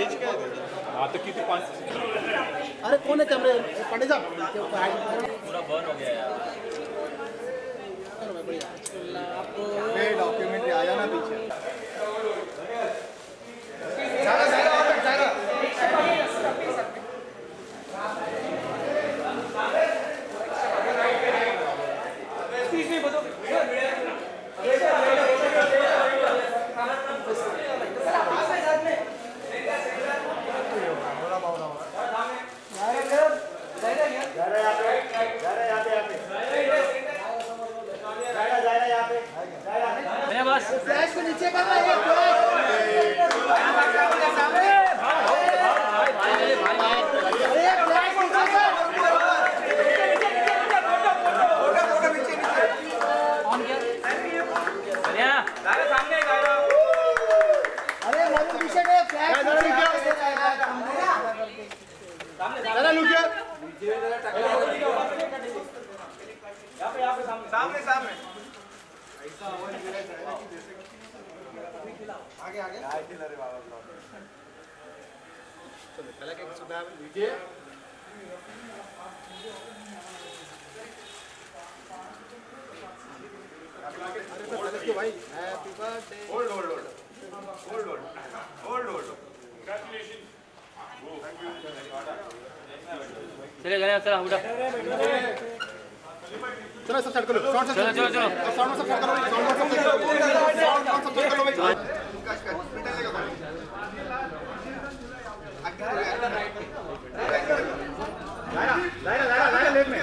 हाँ तो किती 5 अरे कौन है कैमरे पंडित साहब पूरा बर्न हो गया यार। आपको डॉक्यूमेंट्री आ जाना पीछे। फ्लैश को नीचे कर रहा है अरे मरुन टी-शर्ट है फ्लैश दादा लुक हियर यहाँ पे सामने ऐसा आवाज दे रहा है कि जैसे आगे अरे बाबा चलो पहले क्या सुधा लीजिए अरे भाई हैप्पी बर्थडे होल्ड कांग्रेचुलेशन चले गए चला उठा चलो सब सेट करो साउंड सब चलो साउंड सब सेट करो दायरा लेफ्ट में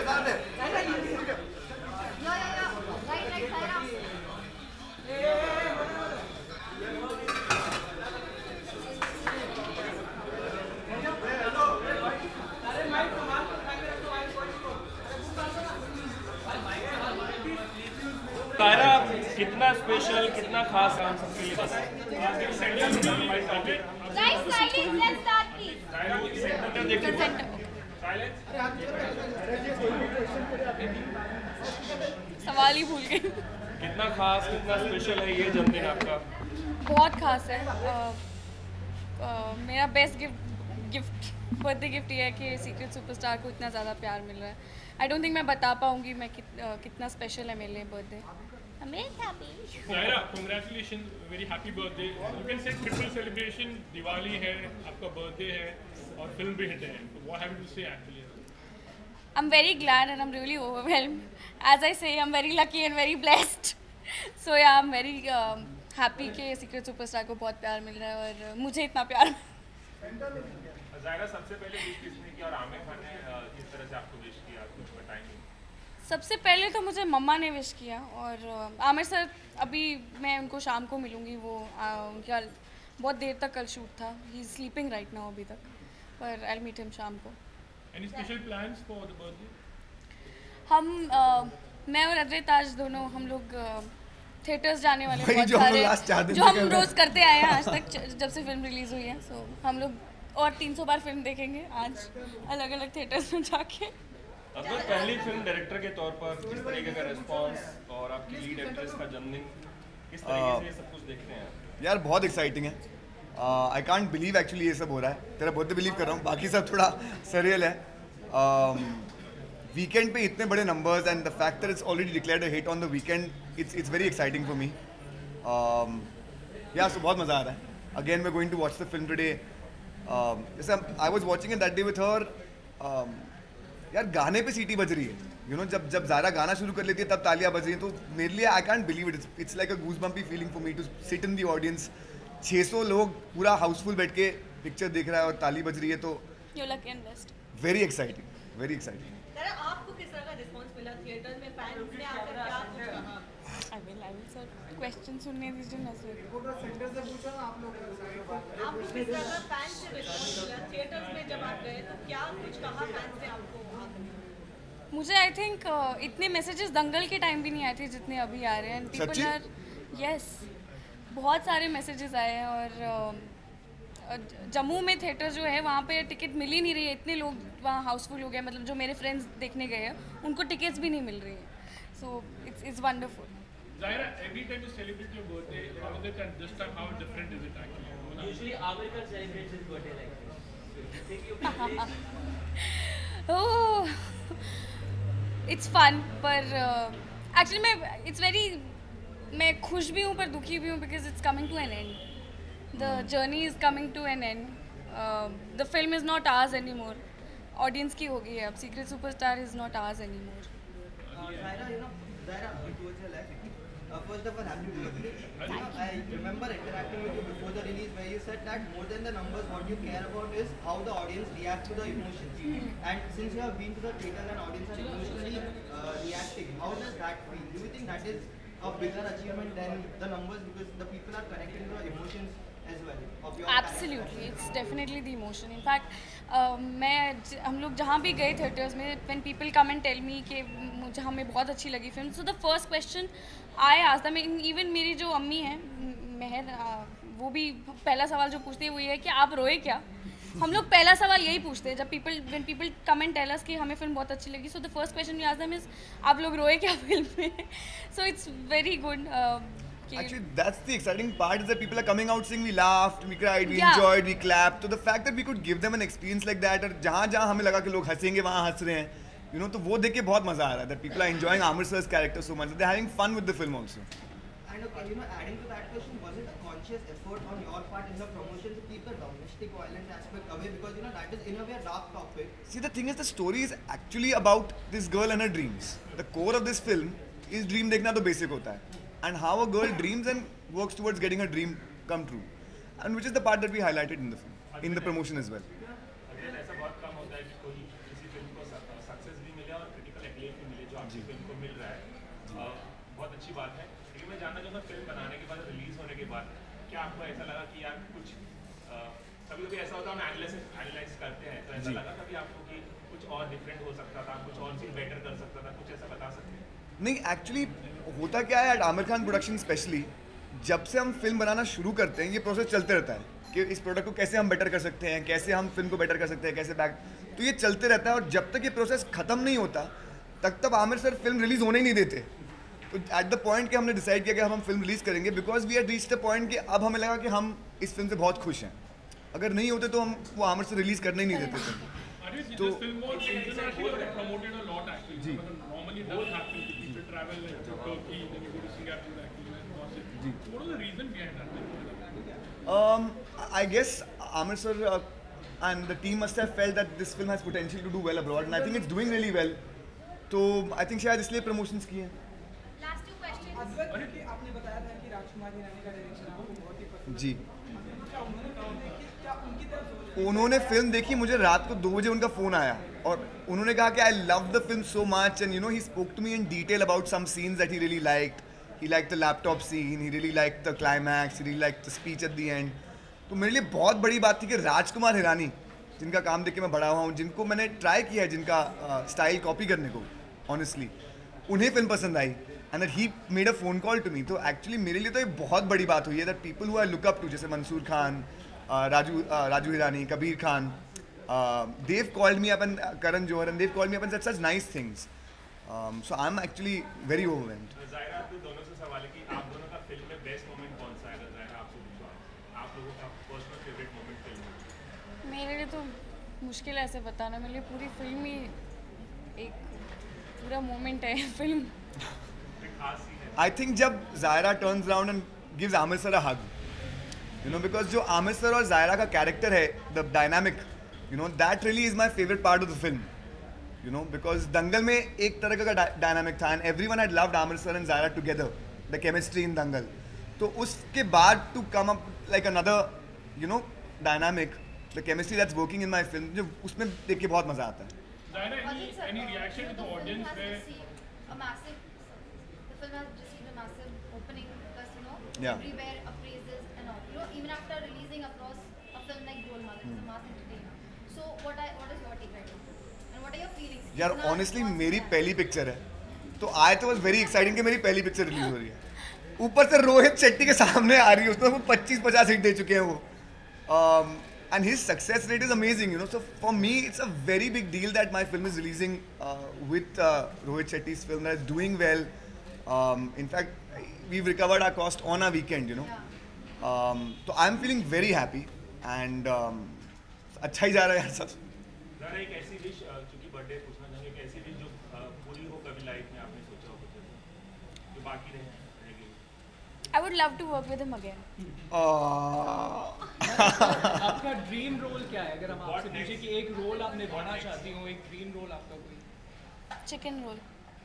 तारा कितना स्पेशल कितना खास है हम सबके लिए बस Guys, silence. Let's start, please. सवाल ही भूल गई। कितना खास कितना स्पेशल है ये जन्मदिन आपका? बहुत खास है। मेरा बेस्ट बर्थडे गिफ्ट ये है कि सीक्रेट सुपरस्टार को इतना ज़्यादा प्यार मिल रहा है। आई डोंट थिंक मैं बता पाऊँगी मैं कितना स्पेशल है मेरे लिए birthday. Zaira, congratulations, very happy birthday. You can say triple celebration, Diwali है, आपका birthday है और film भी hit है. So what have you to say actually? I'm very glad and I'm really overwhelmed. As I say, I'm very lucky and very blessed. So yeah, I'm very happy कि secret superstar को बहुत प्यार मिल रहा है और मुझे इतना प्यार। Zaira, सबसे पहले wish किसने की और आमिर खान ने किस तरह से आपको wish किया कुछ बताएंगे? सबसे पहले तो मुझे मम्मा ने विश किया और आमिर सर अभी मैं उनको शाम को मिलूँगी। वो उनका बहुत देर तक कल शूट था। He is sleeping right now अभी तक, पर आई विल मीट हिम शाम को। Any special plans for the birthday? हम मैं और अजय ताज दोनों हम लोग थिएटर्स जाने वाले बहुत सारे जो हम रोज़ करते आए हैं आज तक जब से फिल्म रिलीज़ हुई है। सो हम लोग और 300 बार फिल्म देखेंगे आज अलग अलग थिएटर्स में जाके। अगर पहली फिल्म डायरेक्टर के तौर पर किस तरीके का रिस्पांस और आपकी लीड एक्ट्रेस का जन्मदिन किस तरीके से ये सब कुछ देखते हैं यार? बहुत एक्साइटिंग है। आई कांट बिलीव एक्चुअली ये सब हो रहा है। तेरा बहुत बिलीव कर रहा हूँ, बाकी सब थोड़ा सरियल है। वीकेंड पे इतने बड़े numbers and the fact that it's already declared a hit on the weekend, it's very exciting for me. Yeah so बहुत मज़ा आ रहा है। Again we going to watch the film today. जैसे I was watching it that day with her. यार गाने पे सीटी बज रही है, यू नो, जब ज़ारा गाना शुरू कर लेती है तब तालियां बज रही हैं। तो मेरे लिए I can't believe it, it's like a goose bumpy feeling for me to sit in the audience. 600 लोग पूरा हाउसफुल बैठ के पिक्चर देख रहा है और ताली बज रही है, तो वेरी एक्साइटिंग, वेरी एक्साइटिंग। आपको किस तरह का रिस्पांस मिला थिएटर में? फैंस ने आकर क्या कुछ कहा? आई विल सर क्वेश्चन सुनने दीजिए ना सर। आपको किस तरह का फैंस से रिस्पांस मिला थिएटर्स में जब आप गए? तो क्या कुछ कहा फैंस ने आपको? मुझे आई थिंक इतने मैसेजेस दंगल के टाइम भी नहीं आए थे जितने अभी आ रहे हैं। पीपल आर यस, बहुत सारे मैसेजेस आए हैं। और जम्मू में थिएटर जो है वहाँ पे टिकट मिल ही नहीं रही है। इतने लोग वहाँ हाउसफुल हो गए, मतलब जो मेरे फ्रेंड्स देखने गए हैं उनको टिकट्स भी नहीं मिल रही है। So it's wonderful. Zaira, every time you celebrate your birthday, other than this time, how different is it actually? Usually, America celebrates his birthday like this. You think you can Oh, it's fun, पर actually मैं खुश भी हूँ पर दुखी भी हूँ because it's coming to an end. The journey is coming to an end. The film is not ours anymore. Audience की हो गई है अब. Secret Superstar is not ours anymore. Zaira, Zaira, towards your left. First of all, happy birthday. I remember interacting with you before the release where you said that more than the numbers, what you care about is how the audience reacts to the emotions. And since you have been to the theatre and audience are emotionally reacting, how does that feel? Do you think that is a bigger achievement than the numbers because the people are connecting to the emotions as well of your Absolutely, it's definitely the emotion. In fact, हम लोग जहाँ भी गए theatres में, when people come and tell me कि मुझे हमें बहुत अच्छी लगी film, so the first question I ask them, even मेरी जो अम्मी हैं मेहर, वो भी पहला सवाल जो पूछती है वो ये है कि आप रोए क्या? हम लोग पहला सवाल यही पूछते हैं जब when people come and tell us कि हमें फिल्म बहुत अच्छी लगी, so the first question we ask them is आप लोग रोए क्या फिल्म में? So it's very good. Actually, that's the exciting part is that people are coming out saying we laughed, we cried, we enjoyed, we clapped. So the fact that we could give them an experience like that, और जहाँ हमें लगा कि लोग हंसेंगे वहाँ हंस रहे हैं, you know, तो वो देख के बहुत मजा आ रहा है. That people are enjoying Amir sir's character so much that they're having fun with the film also. And okay, adding to that question, was it a conscious effort on your part in the promotion to keep the domestic violence aspect away because that is in a way a dark topic? See, the thing is, the story is actually about this girl and her dreams. The core of this film is dream देखना तो basic होता है. And how a girl dreams and works towards getting her dream come true, and which is the part that we highlighted in the film, in the promotion as well. अगर ऐसा बहुत कम होता है कि कोई किसी फिल्म को सक्सेस भी मिले और क्रिटिकल एक्लेम भी मिले जो आपकी फिल्म को मिल रहा है, बहुत अच्छी बात है. लेकिन मैं जानना चाहूँगा फिल्म बनाने के बाद, रिलीज होने के बाद, क्या आपको ऐसा लगा कि यार कुछ कभी-कभी ऐसा होता है हम एनालाइज करते हैं, तो ऐसा लगा कभी आपको कि कुछ और डिफरेंट हो सकता था, कुछ और चीज़ बेटर कर सकता था, कुछ ऐसा बता सकते हैं? नहीं, एक्चुअली होता क्या है, आमिर खान प्रोडक्शन स्पेशली जब से हम फिल्म बनाना शुरू करते हैं ये प्रोसेस चलते रहता है कि इस प्रोडक्ट को कैसे हम बेटर कर सकते हैं, कैसे हम फिल्म को बेटर कर सकते हैं, कैसे बैक, तो ये चलते रहता है. और जब तक ये प्रोसेस ख़त्म नहीं होता तब आमिर सर फिल्म रिलीज़ होने ही नहीं देते. तो एट द पॉइंट कि हमने डिसाइड किया कि हम फिल्म रिलीज़ करेंगे because we had reached the point कि अब हमें लगा कि हम इस फिल्म से बहुत खुश हैं. अगर नहीं होते तो हम वो आमिर से रिलीज़ करने ही नहीं देते थे. तो travel to Turkey, then you go to Singapore actually and gossip. What was the reason behind that? I guess Amir sir and the team must have felt that this film has potential to do well abroad, and I think it's doing really well. So I think शायद इसलिए promotions किए हैं. Last two questions. आपने बताया था कि राजकुमार हिरानी का direction आपको बहुत ही पसंद है. जी. क्या उन्होंने फिल्म देखी? क्या उनकी तरफ उन्होंने फिल्म देखी, मुझे रात को 2 बजे उनका फ़ोन आया और उन्होंने कहा कि I love the film so much and you know he spoke to me in detail about some scenes that he really liked. He liked the laptop scene, he really liked the climax, he really liked the speech at the end. तो मेरे लिए बहुत बड़ी बात थी कि राजकुमार हिरानी जिनका काम देख के मैं बड़ा हुआ हूँ, जिनको मैंने ट्राई किया है जिनका स्टाइल कॉपी करने को ऑनेस्टली, उन्हें फिल्म पसंद आई and that he made a phone call to me. तो एक्चुअली मेरे लिए तो ये बहुत बड़ी बात हुई है that people who I look up to, जैसे Mansoor Khan, Raju Hirani, Kabir Khan, they've called me up and Karan Johar, and they've called me up and said such nice things. So I'm actually very overwhelmed. Zaira, आप दोनों से सवाल है कि आप दोनों का फिल्म में बेस्ट मोमेंट कौन सा है? अगर ज़ायरा आपसे पूछो, आप लोगों का पर्सनल फेवरेट मोमेंट फिल्म में? मेरे लिए तो मुश्किल है ऐसे बताना. मेरे लिए पूरी फिल्म ही एक पूरा मोमेंट है फिल्म. I think जब Zaira turns around and gives Amir sir a hug, you know, because जो आमिर सर और ज़ायरा का कैरेक्टर है, the dynamic, you know, that really is my favorite part of the film, you know, because दंगल में एक तरह का dynamic था and everyone had loved Aamir sir and Zaira together, the chemistry in Dangal. तो उसके बाद to come up like another, you know, dynamic, the chemistry that's working in my film, जो उसमें देख के बहुत मज़ा आता है. Zaira, any reaction to the audience where a massive, the film has received a massive opening because Yeah. everywhere appraises and all. Even after releasing across a film like Golmaal, it's a mass entertainer. So what is your take right now? And what are your feelings? यार honestly मेरी पहली picture है तो आई तो was very exciting कि मेरी पहली picture release हो रही है. ऊपर से रोहित शेट्टी के सामने आ रही है, उसमें वो 25-50 हिट दे चुके हैं वो, and his success rate is amazing, you know. So for me it's a very big deal that my film is releasing with Rohit Shetty's film that is doing well. In fact we've recovered our cost on a weekend, you know. So I'm feeling very happy and अच्छा ही जा रहा है यार सब. ज़रा एक ऐसी wish चूँकि बर्थडे पूछना चाहूँगी, एक ऐसी विश जो पूरी हो कभी लाइफ में आपने सोचा हो कुछ जो बाकी रहेगी. I would love to work with him again. आपका ड्रीम रोल क्या है? अगर हम आपसे पूछे कि एक रोल आप निभाना चाहती हो, एक ड्रीम रोल आपका कोई? Chicken roll.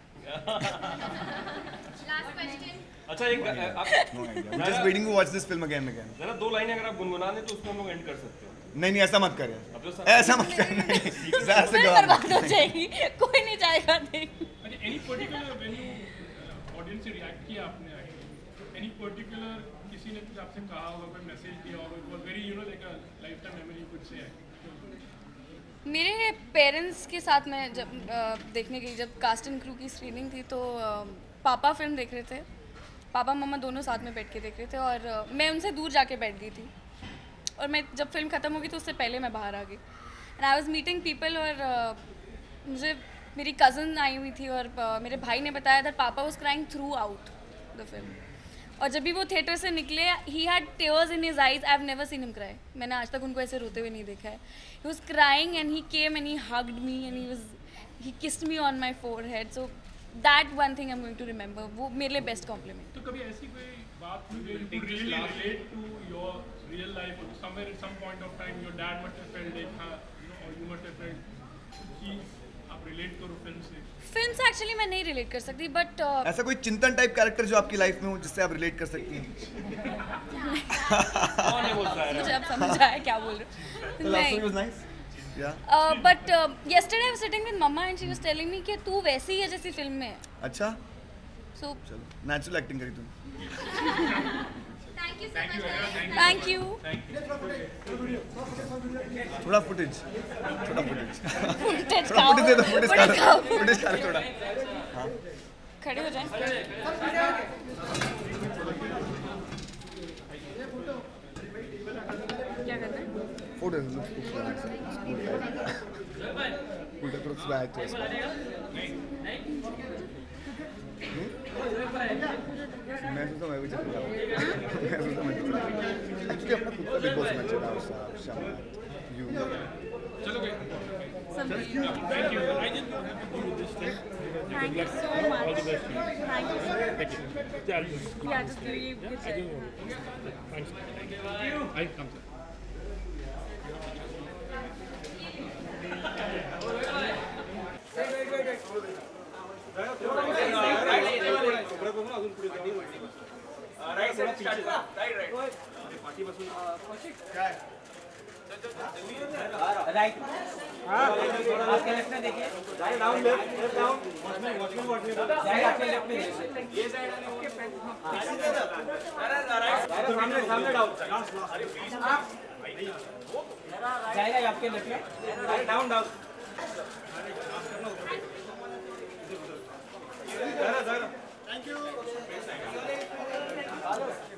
Last question. अच्छा एक आप I'm just waiting to watch this film again and again. जरा 2 लाइनें अगर आप गुनगुना दें तो उसको हम लोग एंड कर सकते हो. नहीं ऐसा मत कर यार. ऐसा मत कर. फिर बर्बाद हो जाएगी. कोई नहीं जाएगा देख. Any particular when you audience से react किया आपने? Any particular किसी ने कुछ आपसे कहा होगा, कोई मैसेज दिया होगा, it was very like a lifetime memory you could say. मेरे पेरेंट्स के साथ मैं जब देखने गई, जब कास्ट एंड क्रू की स्क्रीनिंग थी तो पापा फिल्म देख रहे थे. पापा मम्मा दोनों साथ में बैठ के देख रहे थे और मैं उनसे दूर जाके बैठ गई थी. और मैं जब फिल्म ख़त्म होगी तो उससे पहले मैं बाहर आ गई. And I was meeting people और मुझे मेरी कज़न आई हुई थी और मेरे भाई ने बताया that papa was crying throughout the film. और जब भी वो थिएटर से निकले, he had tears in his eyes. I have never seen him cry. मैंने आज तक उनको ऐसे रोते हुए नहीं देखा है. He was crying and he came and he hugged me and he kissed me on my forehead. So that one thing I am going to remember. वो मेरे लिए बेस्ट कॉम्प्लीमेंट. तो कभी ऐसी कोई बात हुई जो you really relate to your real life or somewhere at some point of time your dad must have felt like हाँ, or you must have felt कि आप relate करो फिल्म से. फिल्म से एक्चुअली मैं नहीं रिलेट कर सकती बट ऐसा कोई चिंतन टाइप कैरेक्टर जो आपकी लाइफ में हो जिससे आप रिलेट कर सकती हैं? मुझे अब समझ आया क्या बोल रहे हो. नहीं. But yesterday I was sitting with mama and she was telling me कि तू वैसी है जैसी फिल्म में. अच्छा. So चलो नेचुरल एक्टिंग करी तुम. Thank you so much. Thank you. थोड़ा फुटेज. Footage थोड़ा फुटेज दे दो. फुटेज का थोड़ा. हाँ. खड़े हो जाएं. क्या करना है? Photo looks bad. मैं सोचता मैं भी चल रहा हूँ. एक्चुअली अपना खुद का बिग बॉस मैच चल रहा है शाम यू. चलो गए. Thank you. Thank you. I didn't know how to do this thing. Thank you so much. All the best. Thank you. Thank you. Yeah, just leave. I do. Thanks. I come sir. Right. आपके left में देखिए. Down left down. Watchman जाइए आपके left में देखिए. ये side सामने down. जाएगा आपके लेफ्ट में. Down down. Thank you.